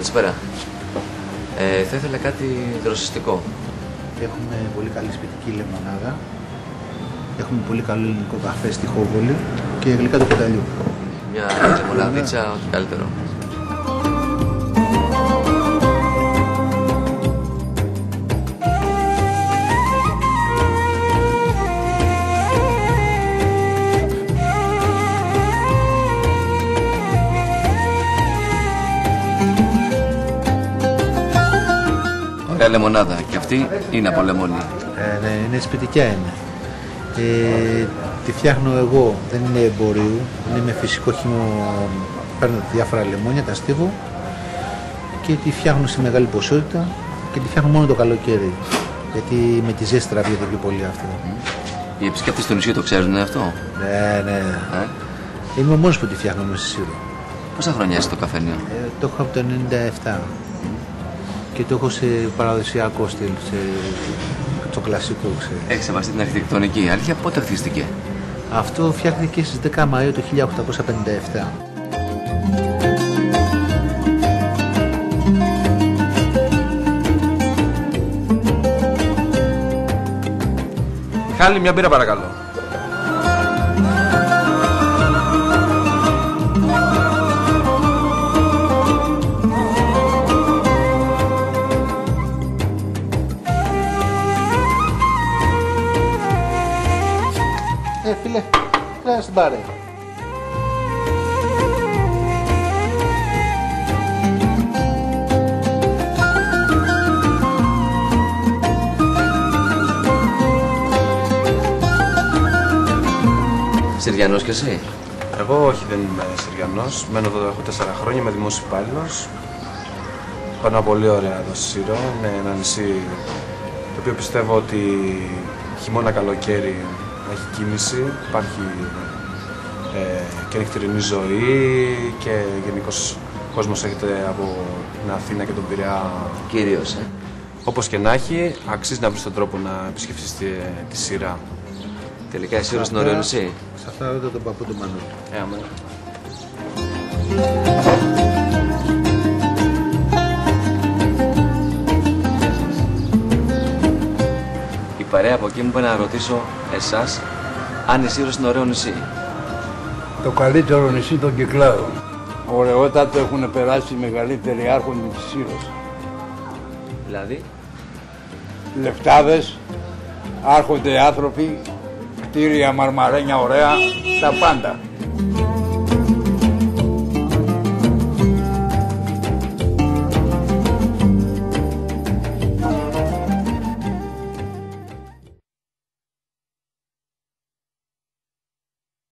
Καλησπέρα. Θα ήθελα κάτι δροσιστικό. Έχουμε πολύ καλή σπιτική λεμονάδα. Έχουμε πολύ καλό ελληνικό καφέ στη Χόβολη και γλυκά του Κονταλιού. Μια λεμοναδίτσα, ό,τι καλύτερο. Ωραία λεμονάδα. Και αυτή είναι από λεμόνι. Ναι, είναι σπιτικιά είναι. Τη φτιάχνω εγώ, δεν είναι εμπορίου. Είναι με φυσικό χυμό. Παίρνω διάφορα λεμόνια, τα στίβω και τη φτιάχνω σε μεγάλη ποσότητα και τη φτιάχνω μόνο το καλοκαίρι. Γιατί με τη ζέστη τραβιέται πιο πολύ αυτό. Οι επισκέπτες στο νησί το ξέρουν αυτό? Ναι. Είμαι ο μόνος που τη φτιάχνω μέσα στη Σύρο. Πόσα χρόνια είσαι στο καφενείο? Το έχω από το 1997 και το έχω σε παραδοσιακό στυλ, το κλασικό, ξέρεις. Έχεις σεβαστεί την αρχιτεκτονική, αλήθεια, πότε χτίστηκε? Αυτό φτιάχτηκε στις 10 Μαΐου του 1857. Μιχάλη, μια μπύρα παρακαλώ. Φίλε, κράτα στην πάρε. Συριανός κι εσύ? Εγώ όχι, δεν είμαι Συριανός. Μένω εδώ, έχω 4 χρόνια, είμαι δημόσιος υπάλληλος. Περνάω πολύ ωραία εδώ στη Σύρο. Είναι ένα νησί το οποίο πιστεύω ότι χειμώνα καλοκαίρι έχει κίνηση, υπάρχει και νυχτερινή ζωή και γενικώς ο κόσμος έρχεται από την Αθήνα και τον Πειραιά. Κυρίως, Όπως και να έχει, αξίζει να βρεις τον τρόπο να επισκεφτείς τη Σειρά. Τελικά η Σύρο είναι ωραίο νησί. Σε αυτά ρώτα τον παππού του Μανώλη. Αμέ. Η παρέα από εκεί μου είπε να ρωτήσω εσάς αν η Σύρος είναι ωραίο νησί. Το καλύτερο νησί των Κυκλάδων. Ωραιότατο, έχουν περάσει οι μεγαλύτεροι άρχοντες της Σύρος. Δηλαδή? Λεφτάδες, άρχονται άνθρωποι, κτίρια, μαρμαρένια ωραία, τα πάντα.